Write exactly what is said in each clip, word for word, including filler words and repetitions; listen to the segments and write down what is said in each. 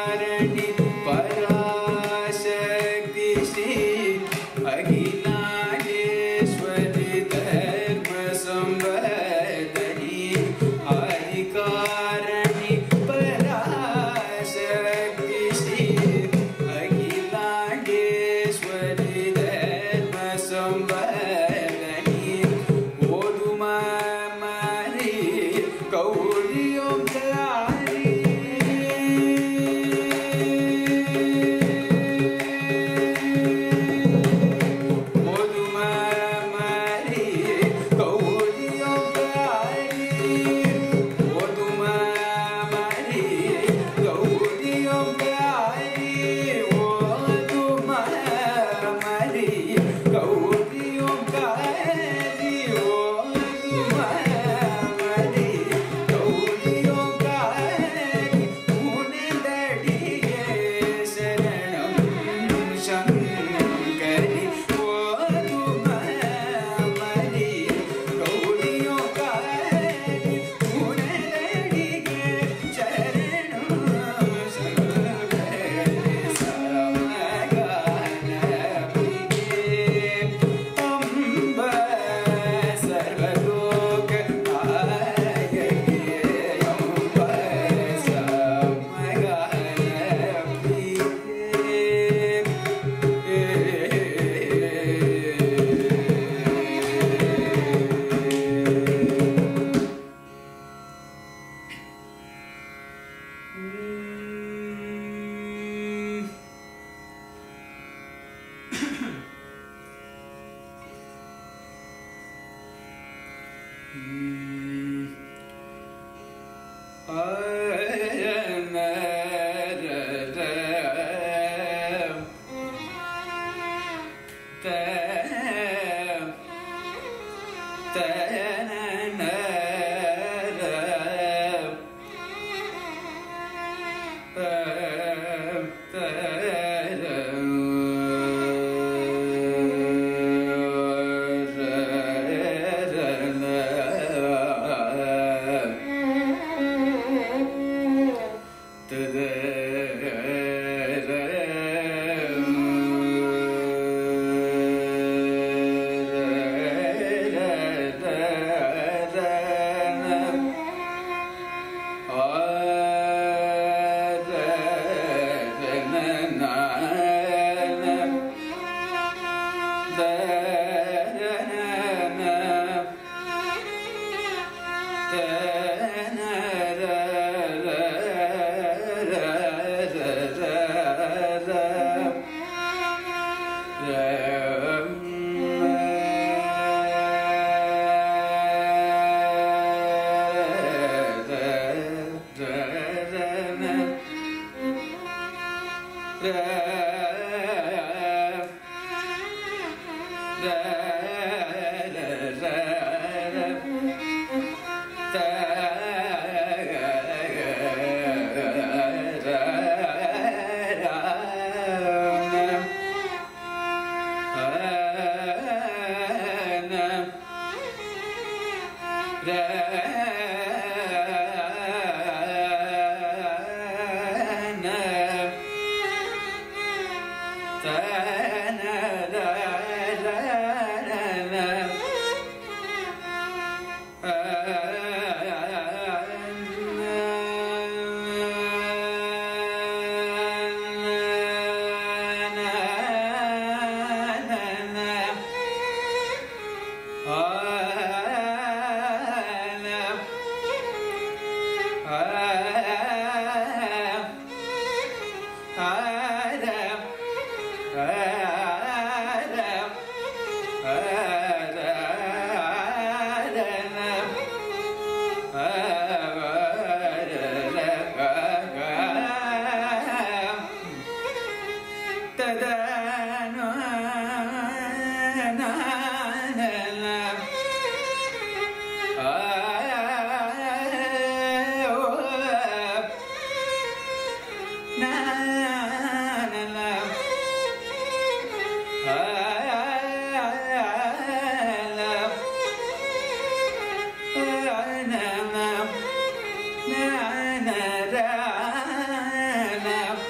na na na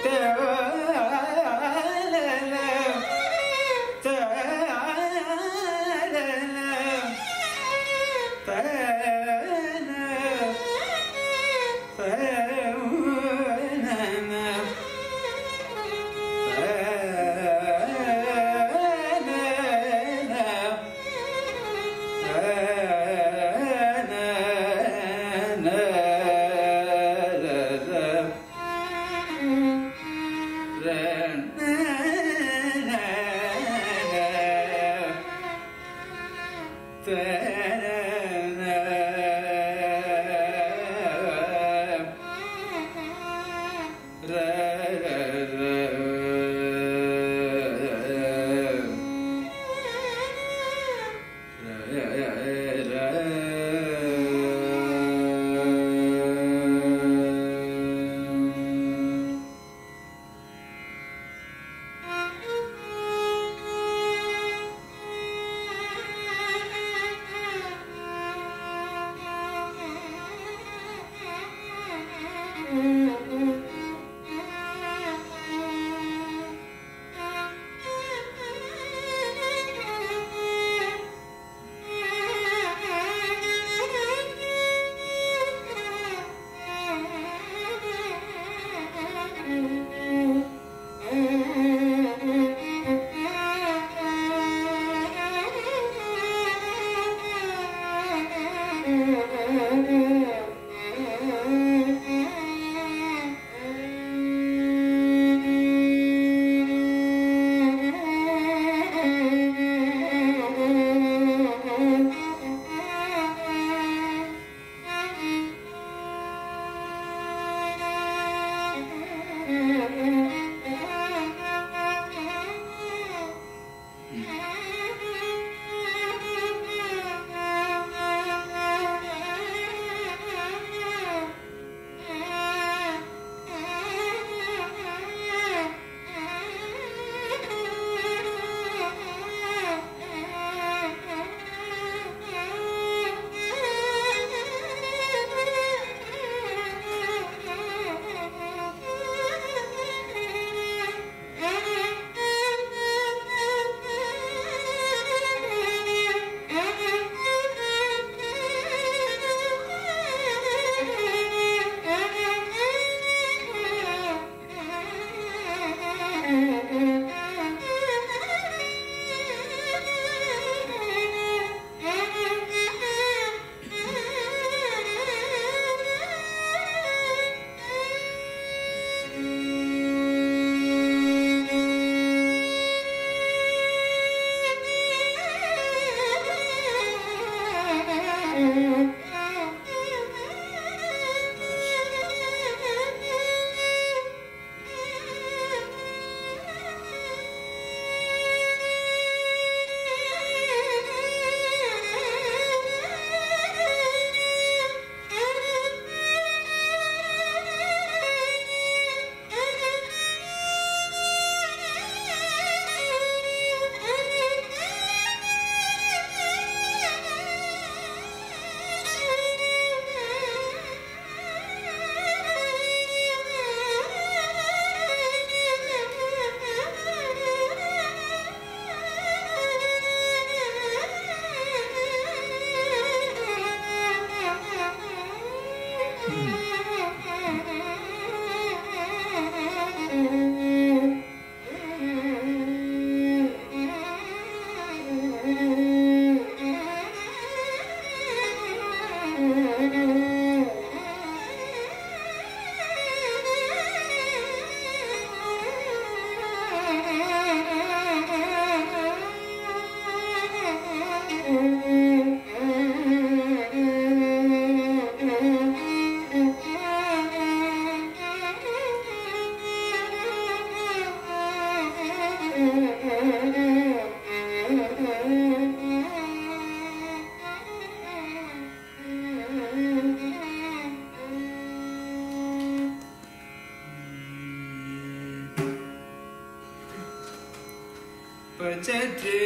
पचटे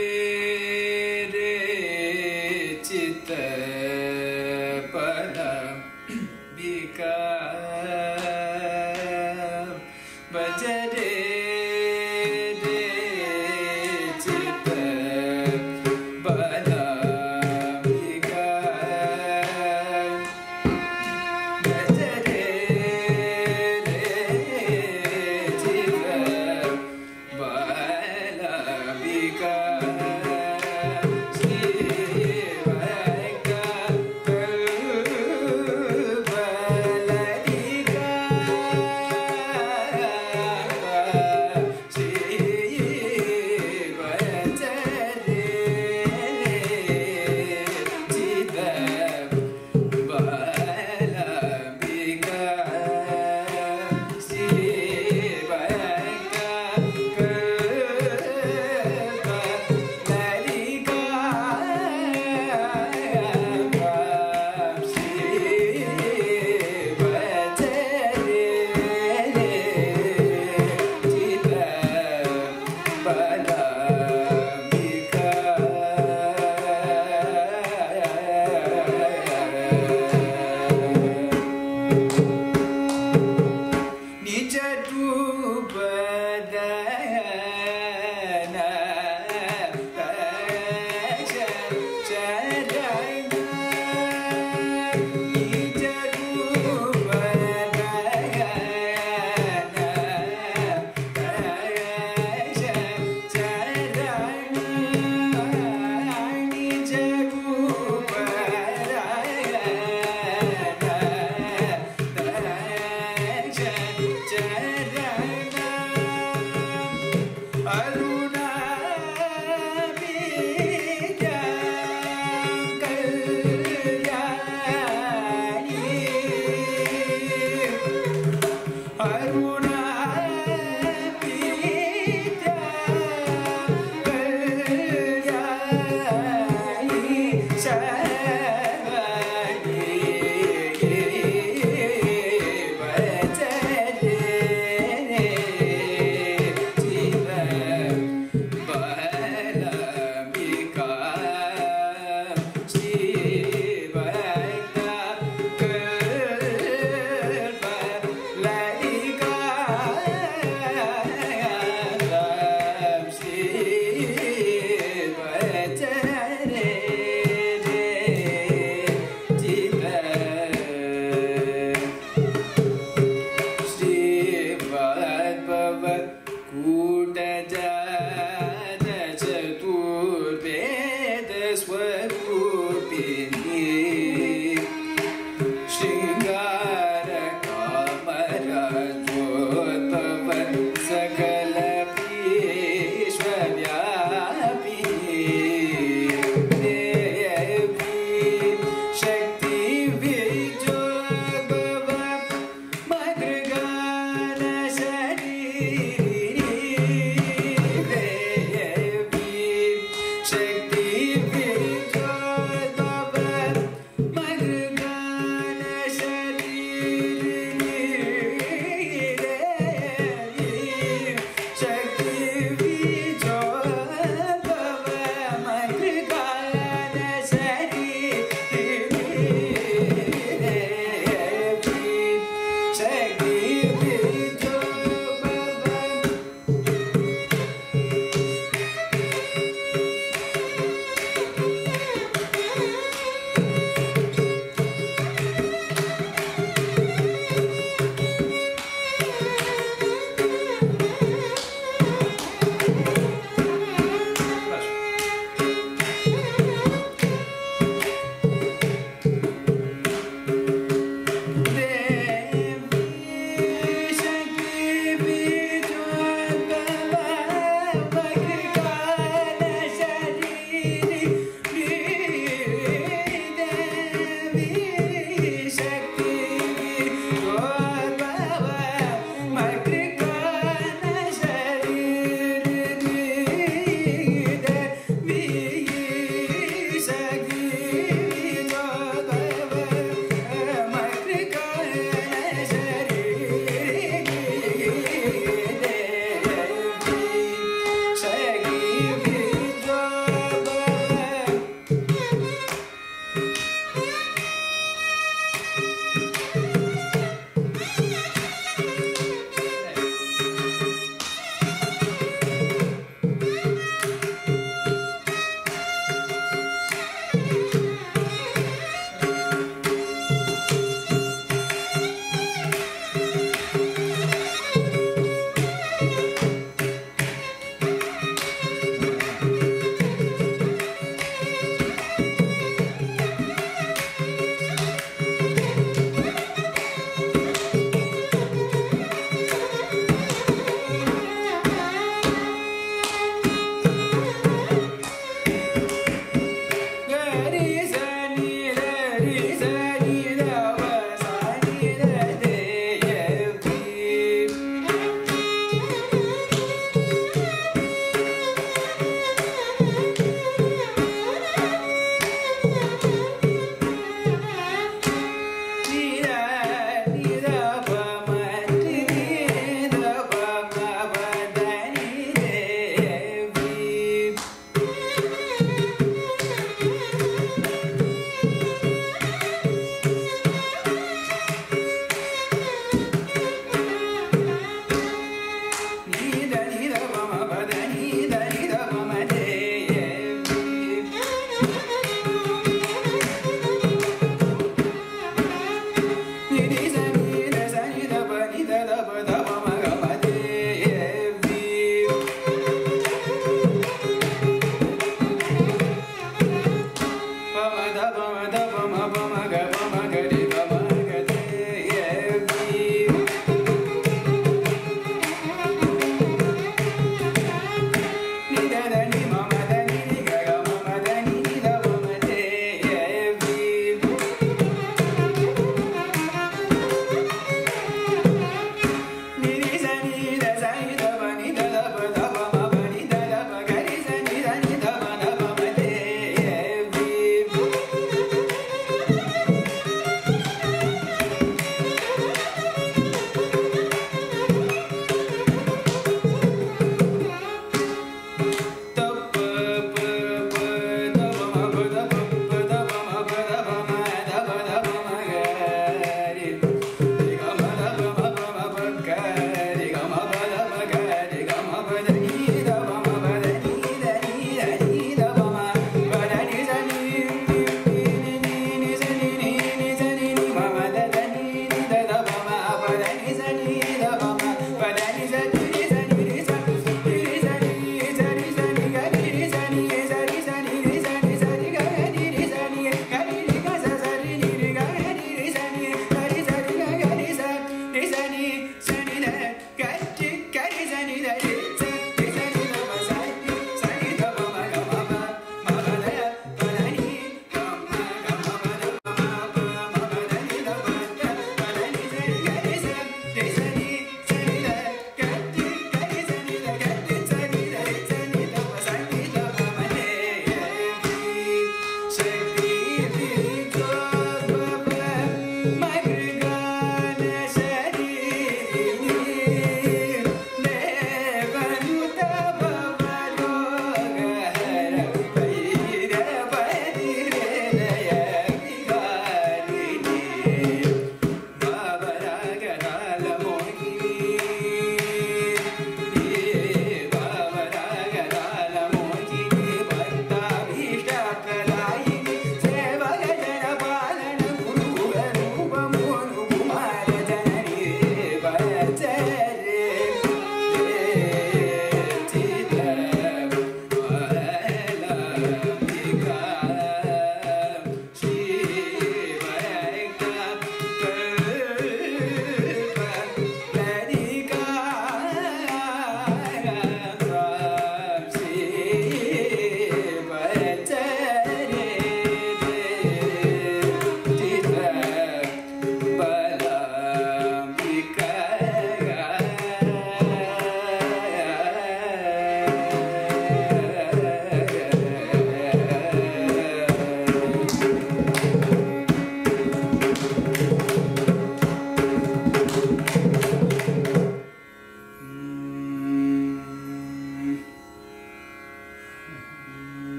रे चित पद विकार bajare re chitta balamika bajare re chitta balamika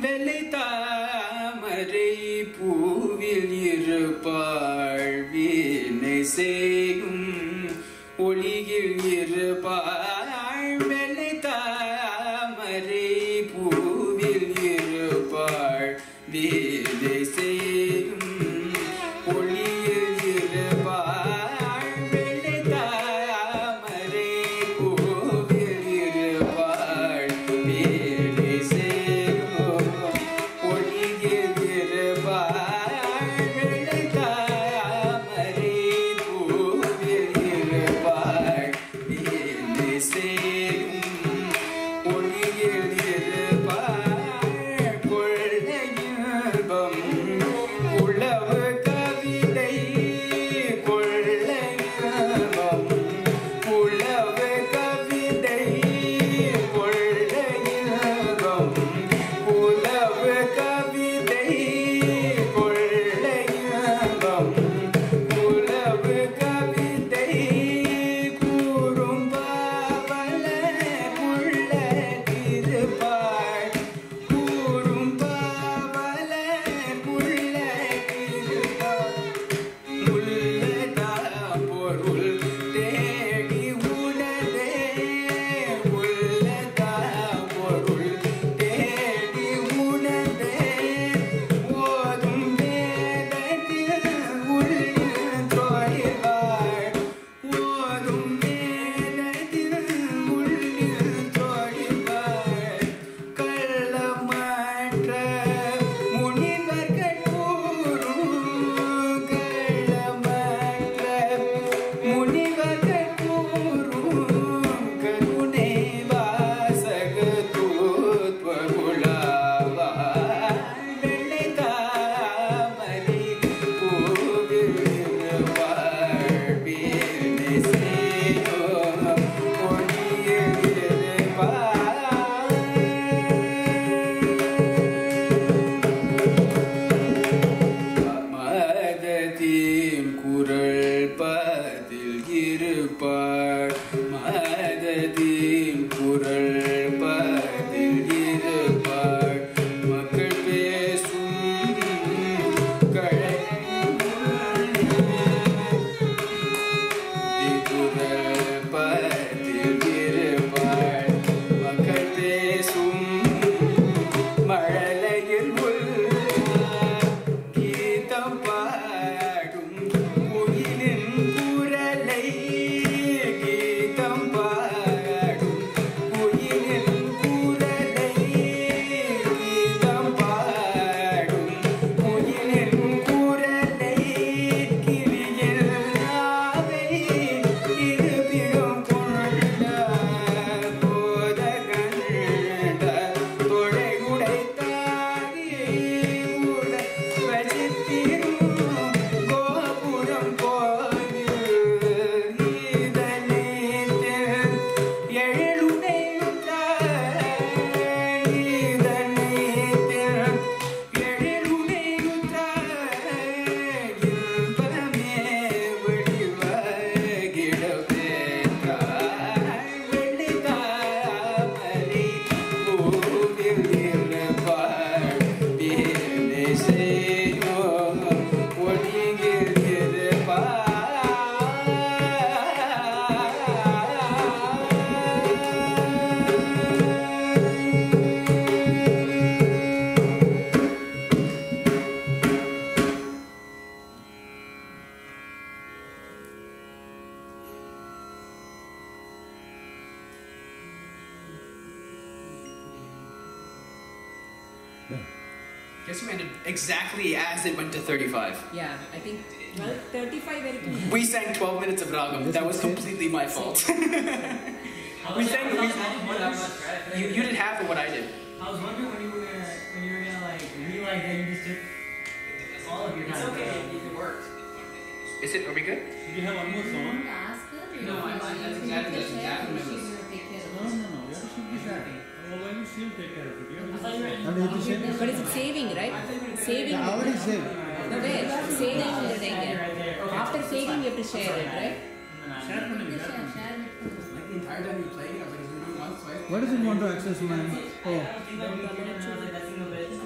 வெள்ளை தாமரை பூவில் இருப்பாள் வீணை செய்யும் ஒளியில் இருப்பாள் வெள்ளை தாமரை பூவில் இருப்பாள் வீணை செய்யும் ஒளியில் இருப்பாள் வெள்ளை தாமரை பூவில் இருப்பாள் வீணை செய்யும் ஒளியில் இருப்பாள் வெள்ளை தாமரை பூவில் இருப்பாள் வீணை செய்யும் ஒளியில் இருப்பாள் கொள்ளை இன்பம் உளவு கவிதை கொள்ளை இன்பம் உளவு கவிதை கொள்ளை இன்பம் உளவு கவிதை கொள்ளை இன்பம் உளவு கவிதை கூறும் பாவல உள்ள திருப்பாள் கூறும் பாவல உள்ள திருப்பாள் உள்ளதா பொருள் தேடி உணரே உள்ளதா பொருள் தேடி உணரே ஓதும் வேதத்தில் உள்ளில் தோழிவாள் ஓதும் வேதத்தில் உள்ளில் தோழிவாள் கள்ளமற்ற முனிவர்கள் கூறும் கள்ளமற்ற முனிவர்கள் கூறும் கருணை வாசக தூத்வகுலாவாள் வெள்ளை தாமரை பூவில் இருப்பாள் வீணை செய்யும் ஒளியில் இருப்பாள் மதத்தின் குரல் பதில் இருப்பாள் மதத்தின் குரல் பதில் இருப்பாள் மக்கள் பேசும் குரல் பதில் இருப்பாள் மக்கள் பேசும் மழலையில் உள்ள கீதம் பாடும் குயிலின் குரலை கீதம் பாடும் குயிலின் குரலை கீதம் பாடும் குயிலின் குரலை கிளியில் நாவை இருபிடம் கொண்ட போத கண்ட தொழை உடைத்தாரி உட வசித்திரும் கோபுரம் கோயில் இதனேத்தில் எழிலுடையுற்றார் இதனேத்தில் எழிலுடையுற்றார் இன்பமே வடிவகிடப்பெற்றார் வெள்ளை தாமரை பூவில் இருப்பாள் வீணை செய்யும் ஒளியில் Guess we ended exactly as it went to thirty-five. Yeah, I think well, thirty-five வரைக்கும். We sang twelve minutes of Ragam. That was completely my fault. we sang. We, you, you did half of what I did. I was wondering when you were when you were gonna like realize that you just took all of your time. It's okay, it worked. Is it? Are we good? Did you have one more song? No, I that's exactly that's exactly what it was. No, no, no. You should be sad. Well, why you still take care of it? You have to But it's saving, right? Saving. I already saved. No, where? Saving the thing. After saving, you have to share it, right? share பண்ணுங்க. Like the entire time you played, I was like, is it once, twice? What does it want to access my? Oh. I don't think that we're gonna like that single bit.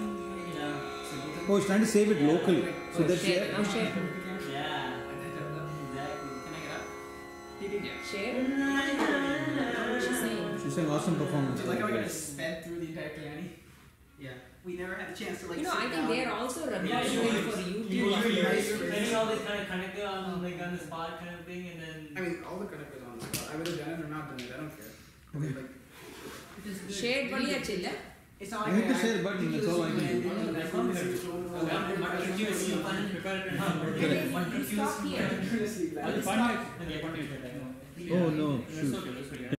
Oh, it's trying to save it local. So that's Share. it. Now share. Yeah. Exactly. Can I get up? He did, yeah. Share. What she's saying. She's saying awesome performance. Like how we got sped through the entire Clearly. Yeah. We never had the chance to like. You know, sit I think down. they're also running Yeah, a you- show you- for You, YouTube. you, or you're something. getting all this kind of connected on like on the spot kind of thing, and then I mean, all the credit was on the spot. I would have done it or not done it. I don't care. Okay. Like, Shared பண்ணியாச்சுல்ல? it's not I like hit the share button, that's all I can do. Like, I'm gonna switch over to one one. confused, you plan to prepare it now. Correct. One You stop confused. here. Seriously, One like, fun. Okay, one minute. Oh no, That's shoot. okay. That's okay.